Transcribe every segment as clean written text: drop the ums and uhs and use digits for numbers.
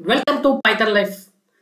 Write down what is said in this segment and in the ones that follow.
Welcome to Python life.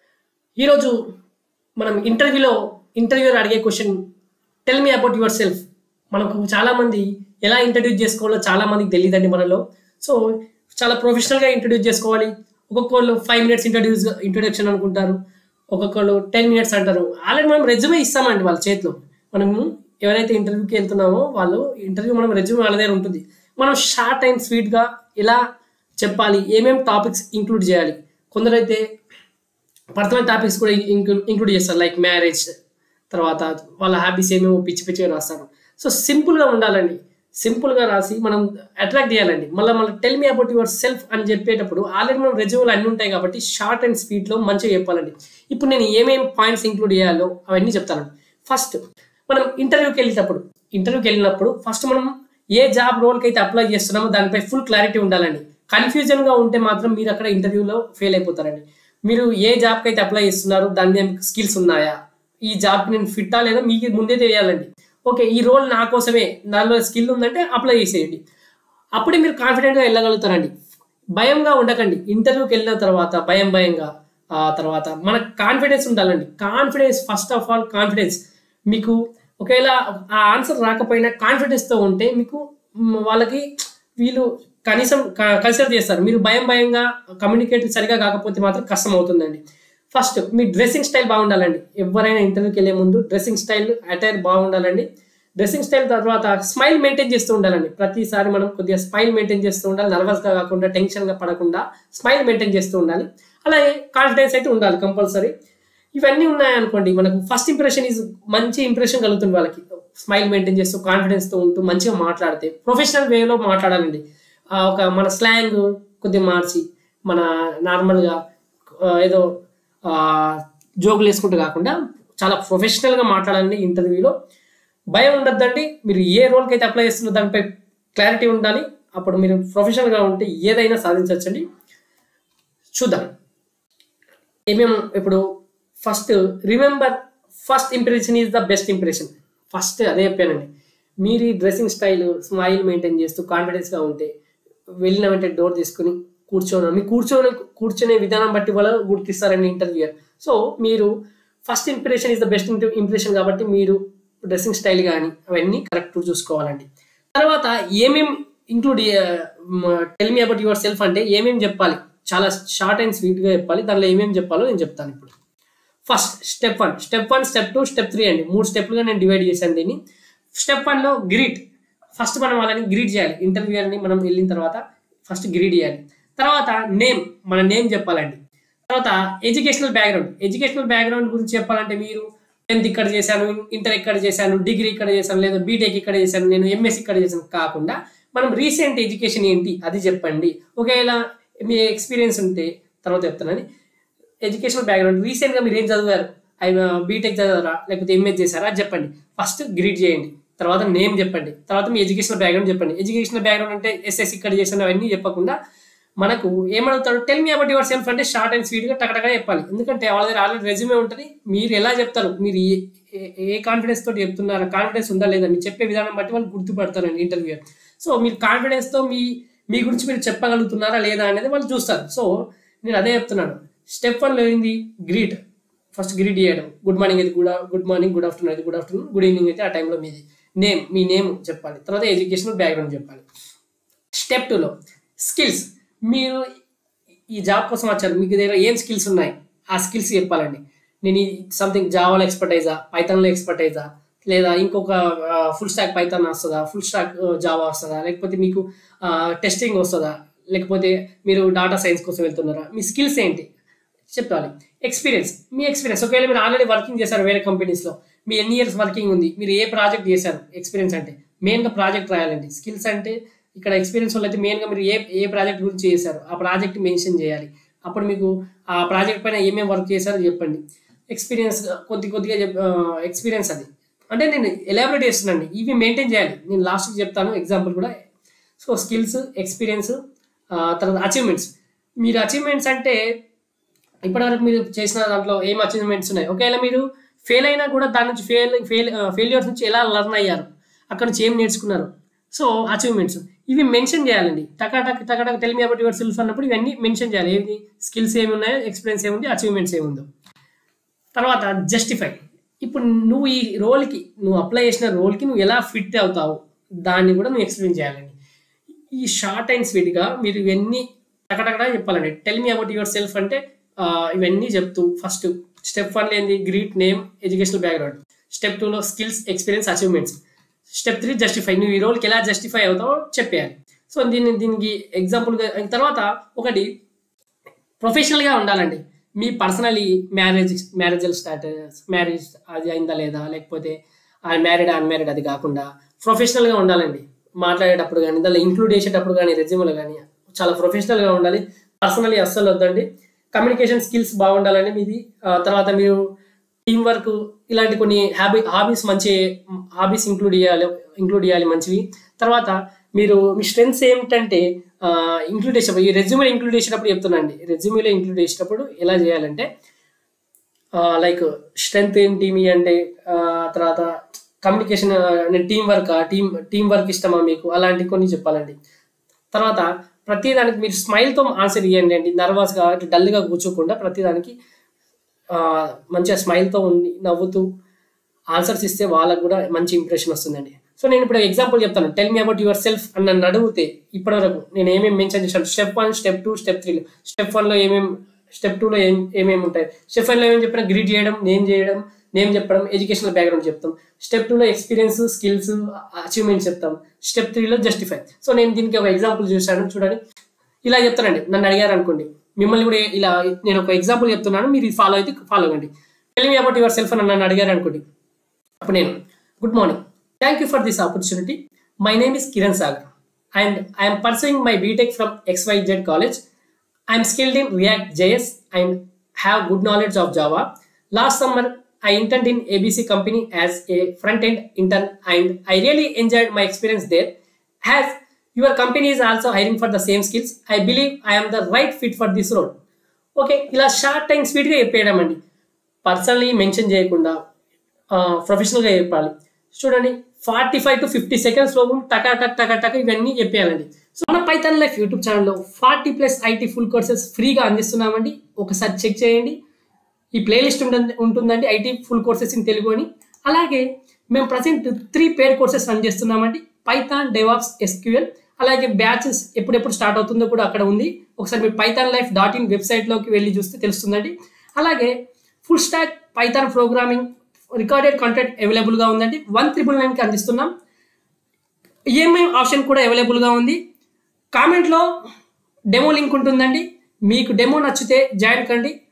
ఈరోజు మనం ఇంటర్వ్యూలో అడిగే question tell me about yourself. మనకు చాలామంది ఎలా ఇంట్రడ్యూస్ చేసుకోవాలో చాలామందికి తెలియదండి మనలో. సో చాలా ప్రొఫెషనల్గా ఇంట్రడ్యూస్ చేసుకోవాలి. ఒక్కొక్కళ్ళు 5 minutes ఇంట్రొడక్షన్ అనుకుంటారు, ఒక్కొక్కళ్ళు 10 minutes అంటారు. ఆల్రెడీ మనం రెజ్యూమే ఇస్తామండి వాళ్ళ చేతిలో. మనము ఎవరైతే ఇంటర్వ్యూకి వెళ్తున్నామో వాళ్ళు మనం రెజ్యూమే వాళ్ళ దగ్గర ఉంటుంది. మనం షార్ట్ అండ్ స్వీట్గా ఎలా చెప్పాలి, ఏమేమి టాపిక్స్ ఇంక్లూడ్ చేయాలి. కొందరైతే పర్సనల్ టాపిక్స్ కూడా ఇంక్లూడ్ చేస్తారు, లైక్ మ్యారేజ్, తర్వాత వాళ్ళ హ్యాబీస్ ఏమేమో పిచ్చి పిచ్చిగా రాస్తారు. సో సింపుల్గా ఉండాలండి, సింపుల్గా రాసి మనం అట్రాక్ట్ చేయాలండి. మళ్ళీ tell me about yourself అని చెప్పేటప్పుడు ఆల్రెడీ మనం రెజ్యూమేలు అన్నీ ఉంటాయి కాబట్టి షార్ట్ అండ్ స్వీట్లో మంచిగా చెప్పాలండి. ఇప్పుడు నేను ఏమేమి పాయింట్స్ ఇంక్లూడ్ చేయాలో అవన్నీ చెప్తానండి. ఫస్ట్ మనం ఇంటర్వ్యూకి వెళ్ళినప్పుడు ఫస్ట్ మనం ఏ జాబ్ రోల్కి అయితే అప్లై చేస్తున్నామో దానిపై ఫుల్ క్లారిటీ ఉండాలండి. కన్ఫ్యూజన్గా ఉంటే మాత్రం మీరు అక్కడ ఇంటర్వ్యూలో ఫెయిల్ అయిపోతారండి. మీరు ఏ జాబ్కి అయితే అప్లై చేస్తున్నారు, దాని మీద స్కిల్స్ ఉన్నాయా, ఈ జాబ్కి నేను ఫిట్టా లేదా మీకు ముందే తెలియాలండి. ఓకే, ఈ రోల్ నా కోసమే, దానిలో స్కిల్ ఉందంటే అప్లై చేసేయండి. అప్పుడే మీరు కాన్ఫిడెంట్గా వెళ్ళగలుగుతారండి. భయంగా ఉండకండి. ఇంటర్వ్యూకి వెళ్ళిన తర్వాత భయంగా తర్వాత మనకు కాన్ఫిడెన్స్ ఉండాలండి. Confidence, first of all confidence. మీకు ఒకవేళ ఆ ఆన్సర్ రాకపోయినా కాన్ఫిడెన్స్తో ఉంటే మీకు వాళ్ళకి వీళ్ళు కనీసం కన్సిడర్ చేస్తారు. మీరు భయంగా కమ్యూనికేట్ సరిగా కాకపోతే మాత్రం కష్టం అవుతుందండి. ఫస్ట్ మీ డ్రెస్సింగ్ స్టైల్ బాగుండాలండి. ఎవరైనా ఇంటర్వ్యూకి వెళ్ళే ముందు డ్రెస్సింగ్ స్టైల్, అటైర్ బాగుండాలండి. డ్రెస్సింగ్ స్టైల్ తర్వాత స్మైల్ మెయింటైన్ చేస్తూ ఉండాలండి. ప్రతిసారి మనం కొద్దిగా స్మైల్ మెయింటైన్ చేస్తూ ఉండాలి. నర్వస్గా కాకుండా, టెన్షన్గా పడకుండా స్మైల్ మెయింటైన్ చేస్తూ ఉండాలి. అలాగే కాన్ఫిడెన్స్ అయితే ఉండాలి కంపల్సరీ. ఇవన్నీ ఉన్నాయనుకోండి, మనకు ఫస్ట్ ఇంప్రెషన్ మంచి ఇంప్రెషన్ కలుగుతుంది వాళ్ళకి. స్మైల్ మెయింటైన్ చేస్తూ కాన్ఫిడెన్స్తో ఉంటూ మంచిగా మాట్లాడితే ప్రొఫెషనల్ వేలో మాట్లాడాలండి. మన స్లాంగ్ కొద్దిగా మార్చి మన నార్మల్గా ఏదో జోకులు వేసుకుంటూ కాకుండా చాలా ప్రొఫెషనల్గా మాట్లాడాలండి ఇంటర్వ్యూలో. భయం ఉండద్దండి. మీరు ఏ రోల్కి అయితే అప్లై చేస్తున్నారో దానిపై క్లారిటీ ఉండాలి. అప్పుడు మీరు ప్రొఫెషనల్గా ఉంటే ఏదైనా సాధించవచ్చండి. చూద్దాం ఇప్పుడు first remember, first impression is the best impression. First అదే చెప్పానండి. మీరు ఈ డ్రెస్సింగ్ స్టైల్, స్మైల్ మెయింటైన్ చేస్తూ కాన్ఫిడెన్స్గా ఉంటే వెళ్ళిన వెంటనే డోర్ తీసుకుని కూర్చొనే విధానం బట్టి వాళ్ళు గుర్తిస్తారండి ఇంటర్వ్యూయర్. సో మీరు first impression is the best impression కాబట్టి మీరు డ్రెస్సింగ్ స్టైల్ కానీ అవన్నీ కరెక్ట్ చూసుకోవాలండి. తర్వాత ఏమేమి include tell me about yourself అంటే ఏమేమి చెప్పాలి, చాలా షార్ట్ అండ్ స్వీట్గా చెప్పాలి. దానిలో ఏమేమి చెప్పాలో నేను చెప్తాను ఇప్పుడు. ఫస్ట్ స్టెప్ 1, స్టెప్ 2, స్టెప్ 3 అండి. 3 స్టెప్లుగా నేను డివైడ్ చేశాను దీన్ని. Step 1లో greet. ఫస్ట్ మనం వాళ్ళని గ్రీట్ చేయాలి. ఇంటర్వ్యూయర్ని మనం వెళ్ళిన తర్వాత ఫస్ట్ గ్రీట్ చేయాలి. తర్వాత మన నేమ్ చెప్పాలండి. తర్వాత ఎడ్యుకేషనల్ బ్యాక్గ్రౌండ్ గురించి చెప్పాలంటే మీరు 10th ఇక్కడ చేశాను, ఇంటర్ ఇక్కడ చేశాను, డిగ్రీ ఇక్కడ చేశాను, లేదా బీటెక్ ఇక్కడ చేశాను, నేను ఎంఎస్సీ ఇక్కడ చేశాను కాకుండా మనం రీసెంట్ ఎడ్యుకేషన్ ఏంటి అది చెప్పండి. ఒకవేళ మీ ఎక్స్పీరియన్స్ ఉంటే తర్వాత చెప్తానని. ఎడ్యుకేషనల్ బ్యాక్గ్రౌండ్, రీసెంట్గా మీరు ఏం చదివారు, బీటెక్ చదివారా లేకపోతే ఎంఎస్ చేశారా అది చెప్పండి. ఫస్ట్ గ్రీట్ చేయండి, తర్వాత నేమ్ చెప్పండి, తర్వాత మీ ఎడ్యుకేషనల్ బ్యాక్గ్రౌండ్ చెప్పండి. ఎడ్యుకేషనల్ బ్యాక్గ్రౌండ్ అంటే ఎస్ఎస్సి ఇక్కడ చేశాను అవన్నీ చెప్పకుండా మనకు ఏమడుగుతాడు, tell me about yourself అంటే షార్ట్ అండ్ స్వీట్గా టకటగా చెప్పాలి. ఎందుకంటే వాళ్ళ దగ్గర ఆల్రెడీ రెజ్యూమే ఉంటుంది. మీరు ఎలా చెప్తారు, మీరు ఏ కాన్ఫిడెన్స్ తోటి చెప్తున్నారా, కాన్ఫిడెన్స్ ఉందా లేదా, మీరు చెప్పే విధానం బట్టి వాళ్ళు గుర్తుపడతారండి ఇంటర్వ్యూయర్. సో మీరు కాన్ఫిడెన్స్తో మీ గురించి మీరు చెప్పగలుగుతున్నారా లేదా అనేది వాళ్ళు చూస్తారు. సో నేను అదే చెప్తున్నాను. స్టెప్ 1లో ఏంది, గ్రీట్. ఫస్ట్ గ్రీట్ చేయడం. గుడ్ మార్నింగ్ అయితే గుడ్ మార్నింగ్, గుడ్ ఆఫ్టర్నూన్ అయితే గుడ్ ఆఫ్టర్నూన్, గుడ్ ఈవినింగ్ అయితే ఆ టైంలో మీది. మీ నేమ్ చెప్పాలి. తర్వాత ఎడ్యుకేషనల్ బ్యాక్గ్రౌండ్ చెప్పాలి. స్టెప్ 2లో స్కిల్స్. మీరు ఈ జాబ్ కోసం వచ్చారు, మీకు దగ్గర ఏం స్కిల్స్ ఉన్నాయి ఆ స్కిల్స్ చెప్పాలండి. నేను సంథింగ్ జావాలో ఎక్స్పర్టైజా, పైథాన్లో ఎక్స్పర్టైజా, లేదా ఇంకొక ఫుల్ స్టాక్ పైథాన్ వస్తుందా, ఫుల్ స్టాక్ జావా వస్తుందా, లేకపోతే మీకు టెస్టింగ్ వస్తుందా, లేకపోతే మీరు డాటా సైన్స్ కోసం వెళ్తున్నారా, మీ స్కిల్స్ ఏంటి చెప్పాలి. మీ ఎక్స్పీరియన్స్ ఒకవేళ మీరు ఆల్రెడీ వర్కింగ్ చేశారు వేరే కంపెనీస్లో, మీ ఎన్ని ఇయర్స్ వర్కింగ్ ఉంది, మీరు ఏ ప్రాజెక్ట్ చేశారు. ఎక్స్పీరియన్స్ అంటే మెయిన్గా ప్రాజెక్ట్ రాయాలండి. స్కిల్స్ అంటే ఇక్కడ ఎక్స్పీరియన్స్ వల్ల అయితే మెయిన్గా మీరు ఏ ప్రాజెక్ట్ గురించి చేశారు ఆ ప్రాజెక్ట్ మెన్షన్ చేయాలి. అప్పుడు మీకు ఆ ప్రాజెక్ట్ పైన ఏమేమి వర్క్ చేశారో చెప్పండి. ఎక్స్పీరియన్స్ కొద్దిగా ఎక్స్పీరియన్స్ అది అంటే నేను ఎలాబరేట్ చేస్తున్నాను. ఇవి మెయింటైన్ చేయాలి. నేను లాస్ట్కి చెప్తాను ఎగ్జాంపుల్ కూడా. సో స్కిల్స్, ఎక్స్పీరియన్స్, తర్వాత అచీవ్మెంట్స్. మీరు అచీవ్మెంట్స్ అంటే ఇప్పటివరకు మీరు చేసిన దాంట్లో ఏం అచీవ్మెంట్స్ ఉన్నాయి. ఒకవేళ మీరు ఫెయిల్ అయినా కూడా దాని నుంచి ఫెయిల్యూర్స్ నుంచి ఎలా లర్న్ అయ్యారు, అక్కడ నుంచి ఏం నేర్చుకున్నారు. సో అచీవ్మెంట్స్ ఇవి మెన్షన్ చేయాలండి. టకాటక్ టకాటక్ tell me about yourself అన్నప్పుడు ఇవన్నీ మెన్షన్ చేయాలి. ఏది స్కిల్స్ ఏమి ఉన్నాయో, ఎక్స్పీరియన్స్ ఏముంది, అచీవ్మెంట్స్ ఏముందో. తర్వాత జస్టిఫై. ఇప్పుడు నువ్వు ఈ రోల్కి, నువ్వు అప్లై చేసిన రోల్కి నువ్వు ఎలా ఫిట్ అవుతావు దాన్ని కూడా నువ్వు ఎక్స్ప్లెయిన్ చేయాలండి. ఈ షార్ట్ అండ్ స్వీట్గా మీరు ఇవన్నీ టకటకడా చెప్పాలండి. Tell me about yourself అంటే ఇవన్నీ చెప్తూ ఫస్ట్ స్టెప్ 1 ఏంది, greet, name, educational background. Step 2లో skills, experience, achievements. Step 3 justify. నువ్వు ఈ రోల్కి ఎలా జస్టిఫై అవుతావో చెప్పేయాలి. సో దీనికి ఎగ్జాంపుల్గా ఒకటి ప్రొఫెషనల్గా ఉండాలండి. మీ పర్సనలీ మ్యారేజల్ స్టాటస్, మ్యారేజ్ అది అయిందా లేదా, లేకపోతే మ్యారీడ్ అన్మ్యారీడ్ అది కాకుండా ప్రొఫెషనల్గా ఉండాలండి. మాట్లాడేటప్పుడు కానీ, దానిలో ఇంక్లూడ్ చేసేటప్పుడు కానీ, రెజ్యూమ్లో కానీ చాలా ప్రొఫెషనల్గా ఉండాలి. పర్సనలీ అస్సలు వద్దండి. కమ్యూనికేషన్ స్కిల్స్ బాగుండాలండి మీది. తర్వాత మీరు టీం వర్క్ ఇలాంటి కొన్ని మంచి హాబీస్ ఇంక్లూడ్ చేయాలి మంచివి. తర్వాత మీరు మీ స్ట్రెంగ్స్ ఏమిటంటే ఇంక్లూడ్ చేసేటప్పుడు, ఈ రెజ్యూమేలో ఇంక్లూడ్ చేసేటప్పుడు చెప్తున్నాండి. రెజ్యూమేలో ఇంక్లూడ్ చేసేటప్పుడు ఎలా చేయాలంటే లైక్ స్ట్రెంగ్త్ ఏంటి మీ అంటే, తర్వాత కమ్యూనికేషన్, టీం వర్క్ ఇష్టమా మీకు, అలాంటి కొన్ని చెప్పాలండి. తర్వాత ప్రతిదానికి మీరు స్మైల్తో ఆన్సర్ ఇవ్వండి అండి. నర్వస్గా డల్గా కూర్చోకుండా ప్రతిదానికి మంచిగా స్మైల్తో ఉండి నవ్వుతూ ఆన్సర్స్ ఇస్తే వాళ్ళకు కూడా మంచి ఇంప్రెషన్ వస్తుందండి. సో నేను ఇప్పుడు ఎగ్జాంపుల్ చెప్తాను. Tell me about yourself అని నన్ను అడిగితే ఇప్పటివరకు నేను ఏమేమి మెన్షన్ చేశాను. Step 1, step 2, step 3. స్టెప్ 1లో స్టెప్ 2లో ఏమేమి ఉంటాయి. స్టెప్ 1లో ఏమేమి చెప్పినా గ్రీట్ చేయడం, నేమ్ చెప్పడం, ఎడ్యుకేషనల్ బ్యాక్గ్రౌండ్ చెప్తాం. స్టెప్ 2లో ఎక్స్పీరియన్స్, స్కిల్స్, అచీవ్మెంట్స్ చెప్తాం. స్టెప్ 3లో జస్టిఫై. సో నేను దీనికి ఒక ఎగ్జాంపుల్ చూశాను చూడండి. ఇలా చెప్తానండి. నన్ను అడిగారు అనుకోండి, మిమ్మల్ని కూడా ఇలా నేను ఒక ఎగ్జాంపుల్ చెప్తున్నాను, మీరు ఫాలో అవ్వండి. Tell me about yourself అని నన్ను అడిగారు అనుకోండి. అప్పుడు నేను, good morning, thank you for this opportunity. My name is Kiran Sagar and I'm pursuing my BTech from XYZ college. I'm skilled in React JS and have good knowledge of Java. Last summer, I interned in ABC company as a front-end intern and I really enjoyed my experience there. As your company is also hiring for the same skills, I believe I am the right fit for this role. Okay, ఇలా short and స్వీట్గా చెప్పేయడం అండి. Personally mention చేయకుండా ప్రొఫెషనల్గా చెప్పాలి. చూడండి, 45 to 50 seconds లోపు టకా ఇవన్నీ చెప్పేయాలండి. సో మన పైథాన్ లైఫ్ యూట్యూబ్ ఛానల్లో 40+ IT ఫుల్ కోర్సెస్ ఫ్రీగా అందిస్తున్నామండి. ఒకసారి చెక్ చేయండి. ఈ ప్లేలిస్ట్ ఉంటుందండి, IT full courses in Telugu అని. అలాగే మేము ప్రజెంట్ 3 పెయిడ్ కోర్సెస్ రన్ చేస్తున్నామండి. Python, DevOps, SQL. అలాగే బ్యాచెస్ ఎప్పుడెప్పుడు స్టార్ట్ అవుతుందో కూడా అక్కడ ఉంది. ఒకసారి మీరు pythonlife.in వెబ్సైట్లోకి వెళ్ళి చూస్తే తెలుస్తుందండి. అలాగే full stack Python programming recorded content అవైలబుల్గా ఉందండి. 1999కి అందిస్తున్నాం. EMI ఆప్షన్ కూడా అవైలబుల్గా ఉంది. కామెంట్లో డెమో లింక్ ఉంటుందండి. మీకు డెమో నచ్చితే జాయిన్ కండి.